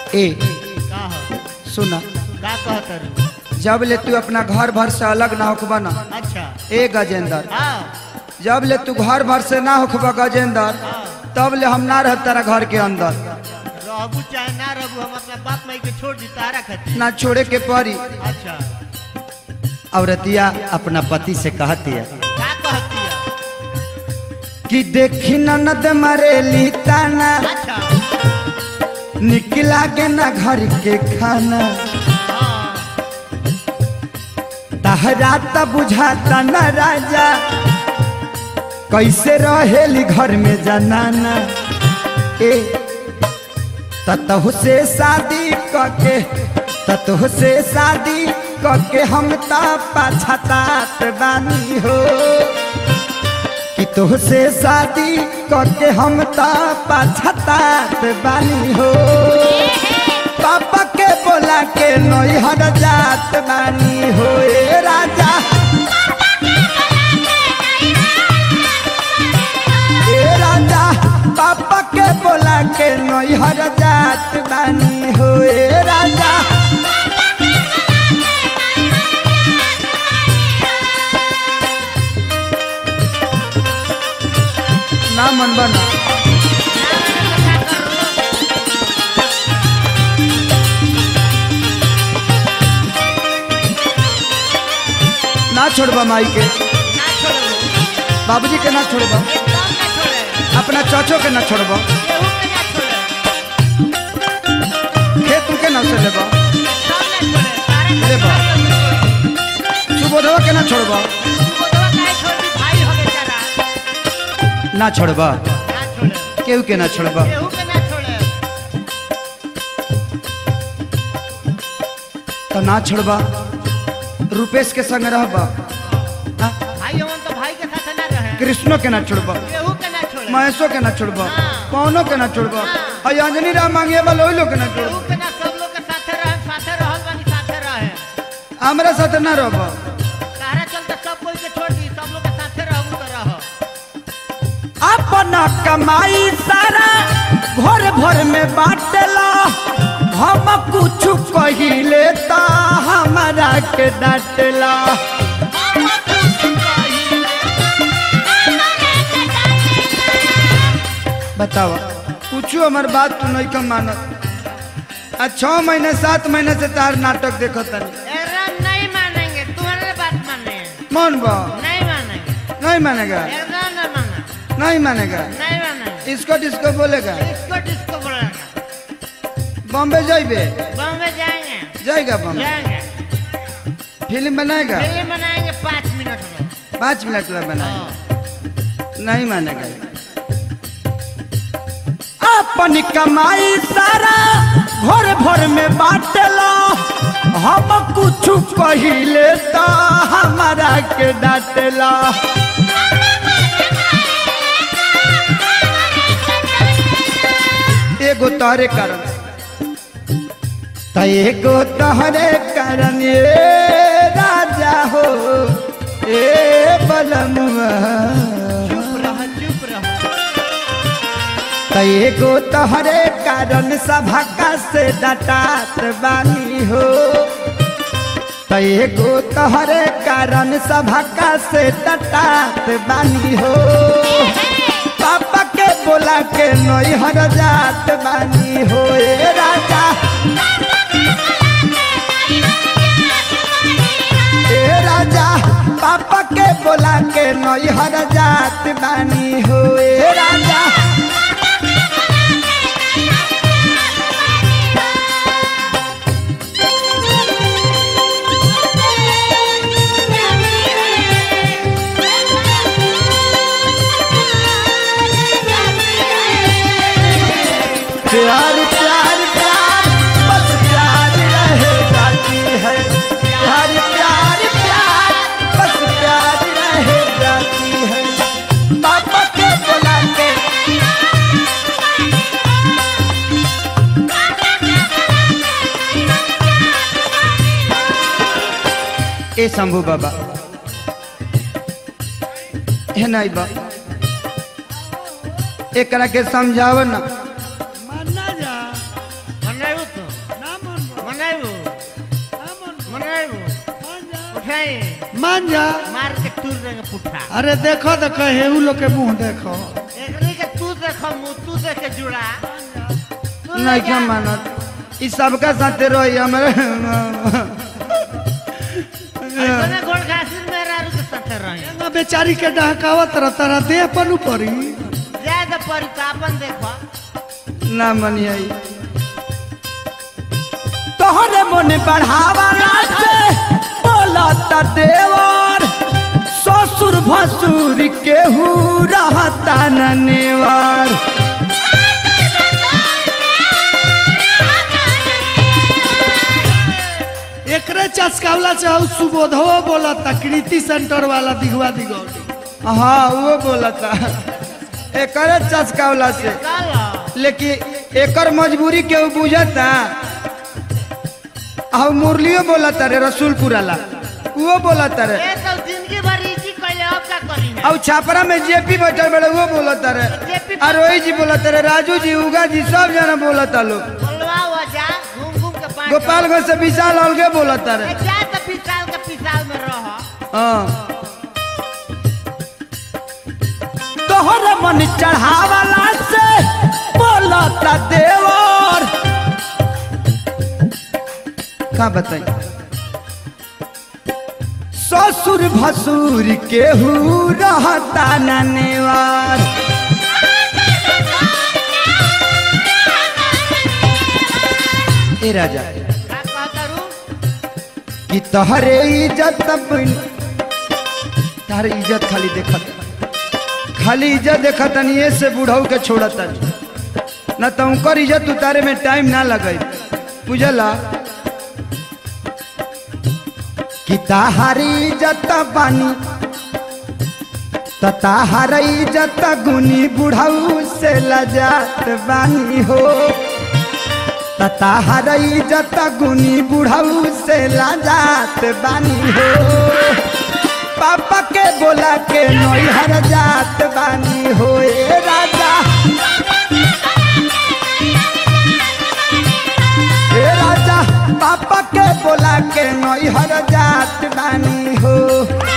ए का हो सुना का कहतर जब ले तू अपना घर भर से अलग ना होखबा ना अच्छा ए गजेंद्र हाँ जब ले तू घर भर से ना होखबा गजेंद्र तब ले हम ना रह तेरा घर के अंदर रहबू चाहे ना रहबू हम अपना बाप माई के छोड़ दी तारा खातिर ना छोड़े के पड़ी। अच्छा औरतिया अपना पति से कहती है का कहती है कि देखी ननद मरेली ताना अच्छा निकला के ना घर के खाना हाँ तहरा त बुझाता न राजा कैसे रहेली घर में जनाना ए ततहु से शादी करके ततहु से शादी करके हम ता पछतात बानी हो कि तोह से शादी करके हम ता पछतात बानी हो पापा के बोला के नैहर जात बानी हो ए राजा ए राजा पापा के बोला के नैहर जात बानी हो ए राजा ना मन बना ना छोड़बा माई के ना छोड़ो बाबूजी के ना छोड़बा एकदम ना छोड़े अपना चाचो के ना छोड़बा केहू के ना छोड़े खेत के ना से लेबा एकदम ना छोड़े तारे लेबा सुबोधवा के ना छोड़बा बोलवा काहे छोड़ दी भाई हो बेचारा ना छोड़बा ना छोड़े केहू के ना छोड़बा केहू के ना छोड़े तो ना छोड़बा रुपेश के संग रहबा हाँ? भाई हमन तो भाई के साथ ना रहे कृष्णो के ना छोड़बा केहू के ना छोड़े महेशो के ना छोड़बा हाँ। पवनो के ना छोड़बा और अंजनी राम मांगे वाला ओइ लोग के ना केहू छोड़बा के ना सब लोग के साथे रहल बानी साथे रहे हमरा साथ ना रहबा तारा चलते सब कोई के छोड़ दी सब लोग के साथे रहबू तो रह अपना कमाई सारा घर भर में बाटला हम कुछ कहिले ता हमारा के डांटला बताओ कुछ हमार बात तू नहीं कम मानत आज 6 महीने 7 महीने से तार नाटक देखत एकदम नहीं मानेंगे तुम्हारे बात माने मन बा नहीं मानेंगे नहीं मानेगा एकदम ना माना नहीं मानेगा नहीं मानेंगे इसको डिस्को बोलेगा इसको डिस्को बोलेगा बॉम्बे जाइबे बॉम्बे जाएंगे जाएगा बॉम्बे जाएंगे फिल्म बनाएगा फिल्म बनाएंगे 5 मिनट में 5 मिनट में बनाएगा नहीं मानेगा अपन कमाई सारा घर भर में बाटला हम कुछ कहिले ता हमारा के डांटला एगो तोहरे कारण एगो तोहरे कारण ए राजा हो ए बलमुआ चुप रह एगो तोहरे कारण सभा से डटात बानी हो एगो तोहरे कारण सभा से डटात बानी हो पापा के बोला के नैहर जात बानी हो ए राजा ए राजा पापा के बोला के नैहर जात बानी हो ए राजा प्यार प्यार प्यार बस प्यार रहे जाती है प्यार प्यार प्यार बस प्यार रहे जाती है पापा के बोला के ए शंभू बाबा है नहीं बा एकरा के समझाव ना मनाऊ तो देखे मान जा। मार के तूर देंगे पुट्ठा। अरे देखो देखो हेऊ लोग के मुंह देखो। एकरी के तू देखो मुंह तू देख के जुड़ा नहीं क्या मानत इस सबका साथे रही हमारे तने गोड़ घासिन मेरा रु के साथे रही ना बेचारी के डहकावत रहता दे अपन ऊपर ही ज्यादा परितापन देखो ना मनियाई तोहरे मन बढ़ावाला से बोलत देवर ससुर भसुर केहू रहता न नेवर एकरे चस्कावला से हऊ सुबोधो बोलता कृति सेंटर वाला दिगवा दिगौली। हाँ वो बोलता एकर चस्कावला से काला लेकिन एकर मजबूरी केहू बुझता अब मुरलियो बोलता रे रसूलपुराला वो बोलता रे ए तो जिंदगी भर इसी कहले अब का करी ना अब छापरा में जेपी बैठल बड़े वो बोलता रे JP और रोही जी बोलता रे राजू जी उगा जी सब जना बोलता लोग बोलवा हो जा घूम घूम के पांच गोपालगंज से विशाल अलगे बोलता रे जा तो पिसाल में रह हाँ तोहर मन चढ़ावाला से बोलता देवर का बताई ससुर भसुर केहू रहता न नेवार ए राजा का कहतरू कि तोहरे इज्जत तारे इज्जत खाली इज्जत देखत नहीं से बुढ़ऊ के छोड़त न तो उनकर इज्जत उतारे में टाइम ना लगे बुझला कि ताहारी इज्जत बानी ताहार इज्जत गुनी बुढ़ऊ से लजात बानी हो ताहार इज्जत गुनी बुढ़ऊ से लजात बानी हो पापा के बोला के नैहर जात बानी हो ए राजा ए राजा पापा के बोला के नैहर जात बानी हो